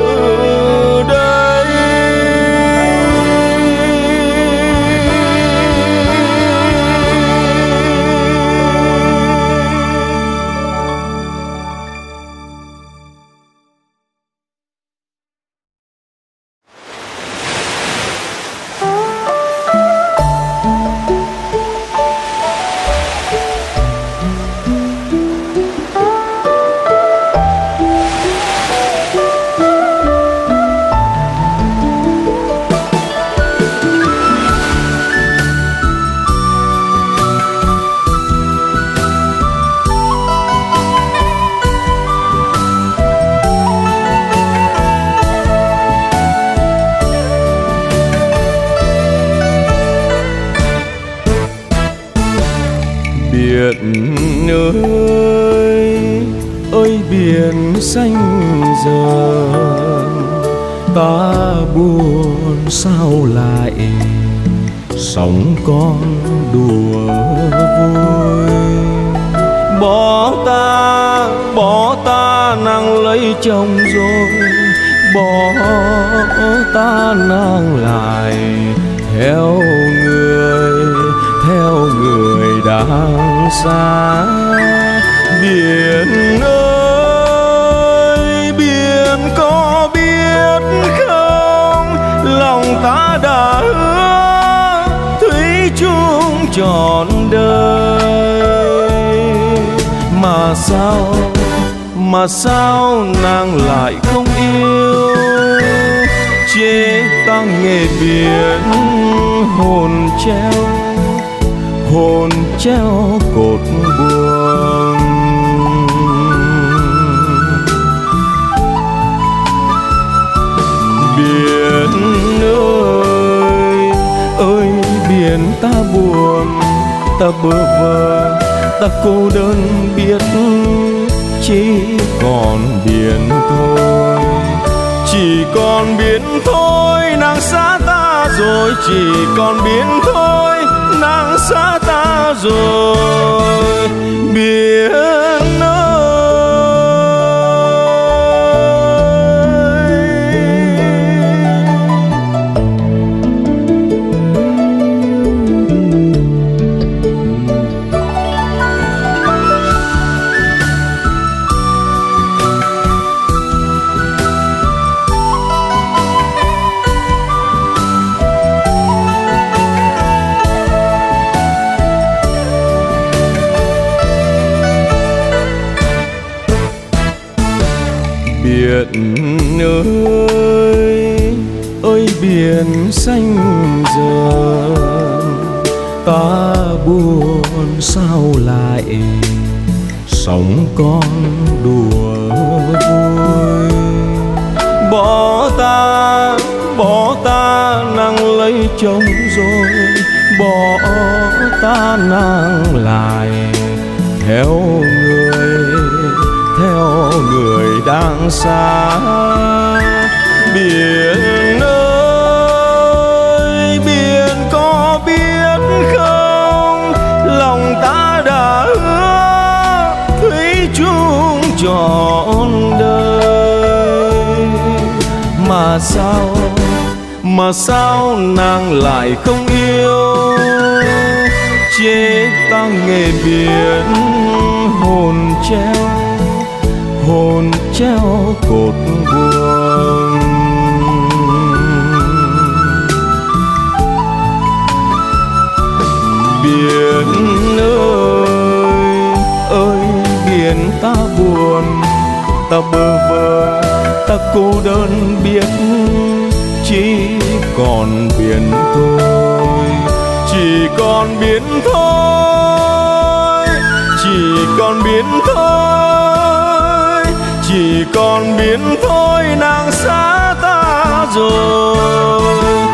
biển ơi ơi biển xanh dờn, ta buồn sao lại sóng con đùa vui. Bỏ ta bỏ ta nàng lấy chồng rồi, bỏ ta nàng lại theo người theo người đang xa. Biển ơi biển có biết không, lòng ta đã hứa thủy chung trọn đời. Mà sao mà sao nàng lại không yêu, chê ta nghề biển hồn treo hồn treo cột buồn. Biển ơi ơi biển ta buồn, ta bơ vơ, ta cô đơn biết chỉ còn biển thôi. Chỉ còn biển thôi nàng xa ta rồi, chỉ còn biển thôi nàng xa ta rồi. Biển ơi biển ơi, ơi biển xanh dờn, ta buồn sao lại sóng con đùa vui. Bỏ ta, bỏ ta nàng lấy chồng rồi, bỏ ta nàng lại theo người, theo người đang xa. Biển ơi, biển có biết không, lòng ta đã hứa thủy chung trọn đời. Mà sao, mà sao nàng lại không yêu, chế ta nghề biển hồn treo, hồn treo cột buồn. Biển ơi, ơi biển ta buồn, ta bơ vơ, ta cô đơn biết chỉ còn biển thôi, chỉ còn biển thôi, chỉ còn biển thôi, chỉ còn biển thôi, nàng xa ta rồi.